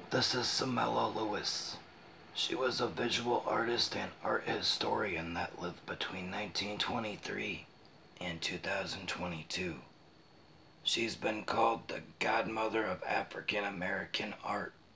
This is Samella Lewis. She was a visual artist and art historian that lived between 1923 and 2022. She's been called the godmother of African American art